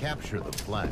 Capture the flag.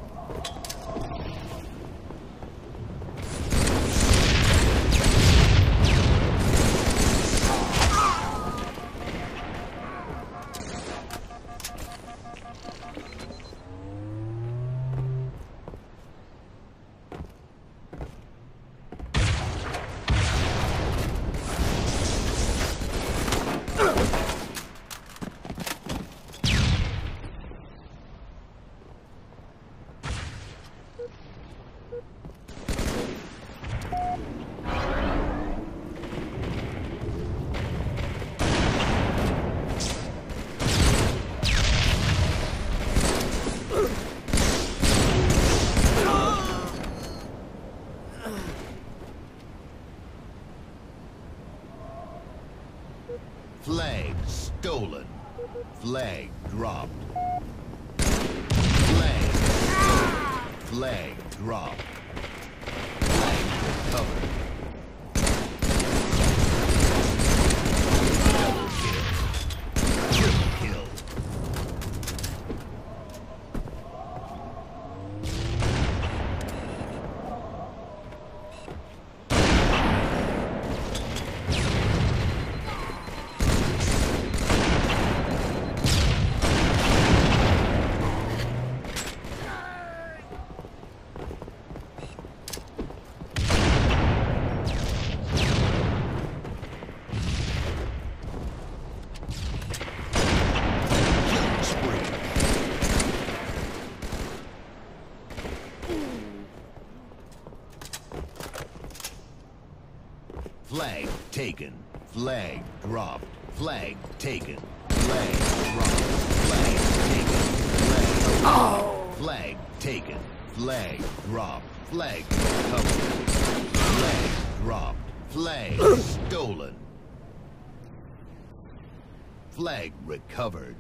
Flag stolen. Flag dropped. Flag stolen. Flag dropped. Flag recovered. Double kill. Triple kill. Flag taken. Flag dropped. Flag taken. Flag dropped. Flag taken. Flag dropped. Flag taken. Flag dropped. Flag recovered. Flag dropped. Flag stolen. Flag recovered.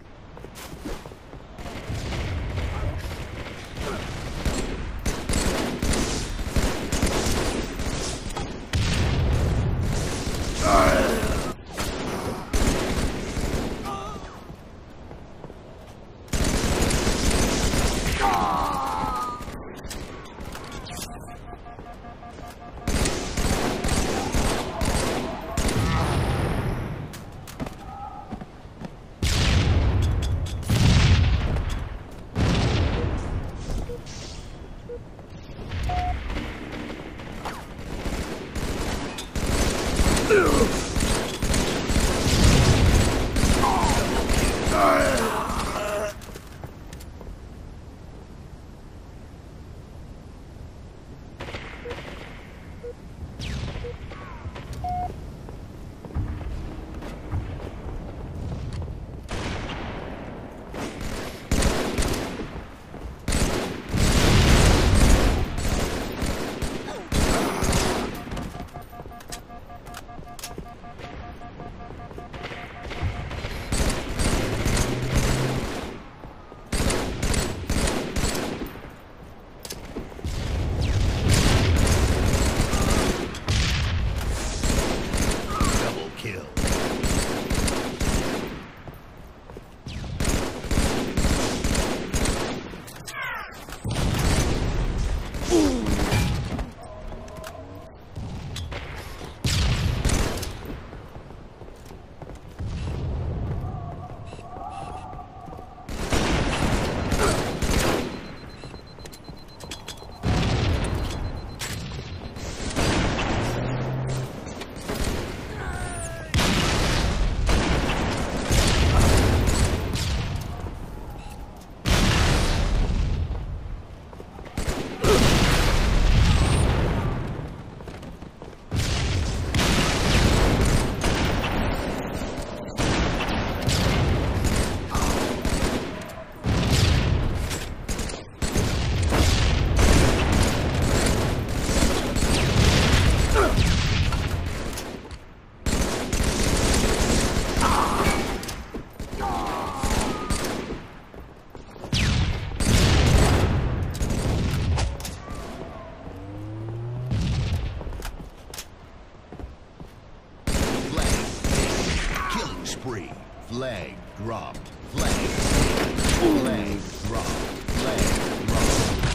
Flag dropped. Flag dropped.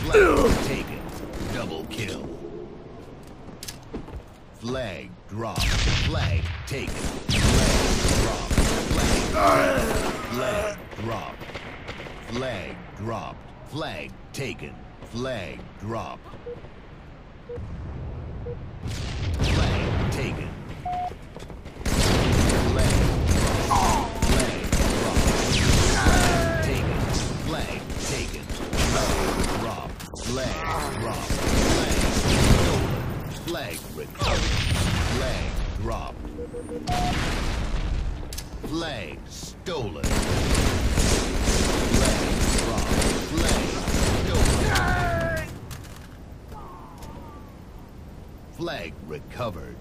Flag taken. Double kill. Flag dropped. Flag taken. Flag dropped. Flag dropped. Flag taken. Flag dropped. Flag taken. Flag dropped. Flag dropped. Flag taken. Flag dropped. Flag dropped. Flag recovered. Flag dropped. Flag stolen. Flag dropped. Flag stolen. Flag recovered.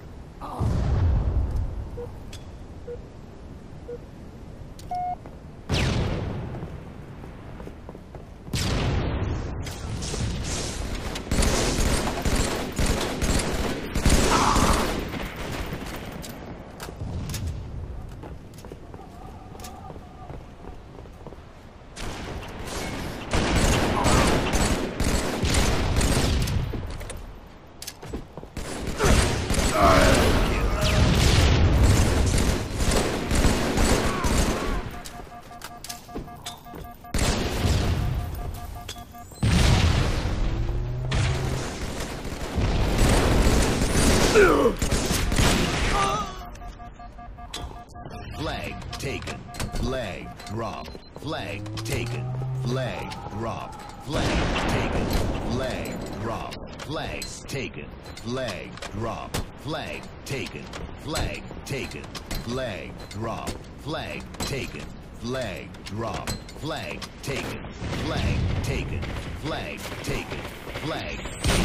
Flag taken. Flag dropped. Flag taken. Flag dropped. Flag taken. Flag dropped. Flag taken. Flag dropped. Flag taken. Flag taken. Flag dropped. Flag taken. Flag dropped. Flag taken. Flag taken. Flag taken. Flag taken.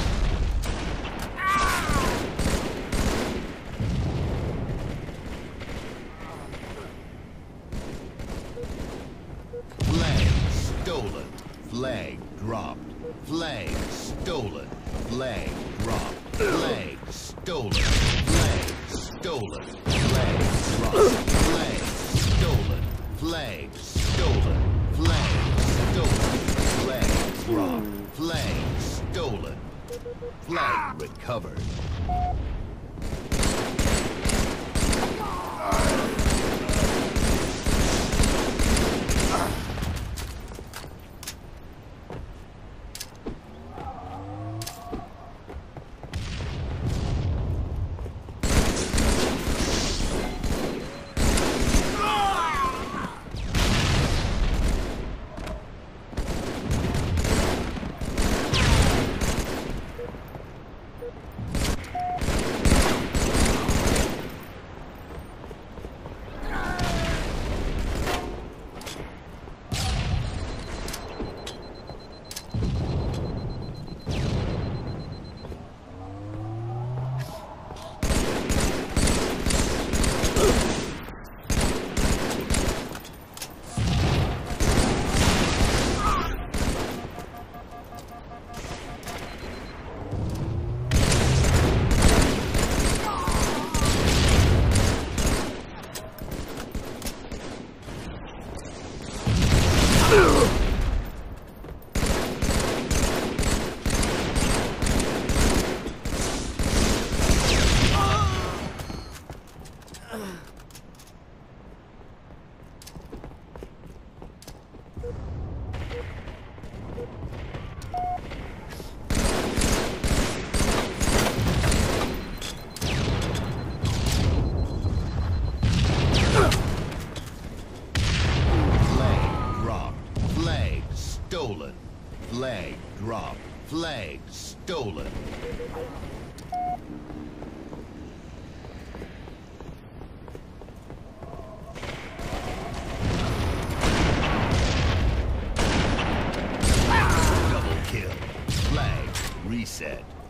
Flag stolen. Flag dropped. Flag stolen. Flag dropped. Flag stolen. Flag stolen. Flag dropped. Flag stolen. Flag stolen. Flag stolen. Flag dropped. Flag stolen. Flag recovered. Stolen. Flag dropped. Flag stolen. Double kill. Flag reset.